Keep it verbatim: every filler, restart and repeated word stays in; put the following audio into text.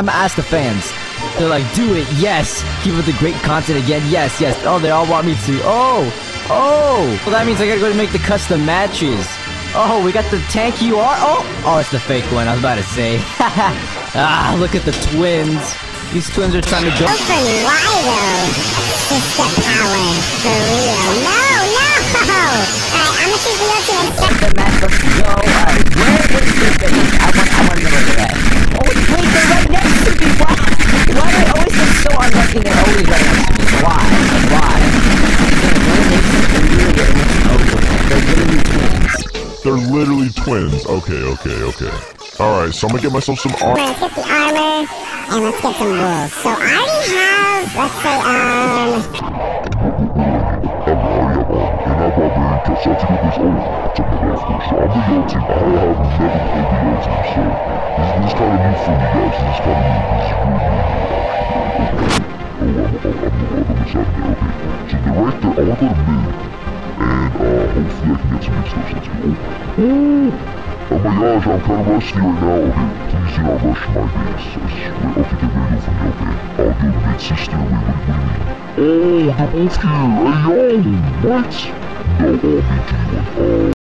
I'm gonna ask the fans. They're like, do it, yes. Keep up the great content again, yes, yes. Oh, they all want me to. Oh, oh. Well, that means I gotta go to make the custom matches. Oh, we got the tank U R. Oh, oh, it's the fake one. I was about to say. Ah, look at the twins. These twins are trying to jump. Open wide, sister power. For real. No, no. Alright, I'm gonna choose the ultimate. The match, let's go. Alright, where is the fake? I want, I want to know where that. Oh, wait, they're right next to me. Why? Why do they always get so unlucky? They're always right next to me. Why? Why? They're literally twins. Okay, okay, okay. Alright, so I'm gonna get myself some armor. Let's get the armor, and let's get some wool. So I already have, let's say, um... I'm already up on, and I'm about to just have to get this over to my golf course. So I'm the yellow team. I have never played the yellow team, so this, this is kind of new for me, guys. This is kind of new. This is really new, actually. Oh, I'm, I'm, I'm, I'm on the side there, okay. So they're right there. I want to go to mid. And uh, hopefully I can get some good stuff. Let's go. Oh, oh my gosh, I'm kind of rusty right now. Okay, please do not rush my base. I swear. Okay, they're ready for me. Okay, I'll do mid sister. Wait, what, what do you mean? Oh, they're both here. Hey, yo, what? No, all mid team. Oh.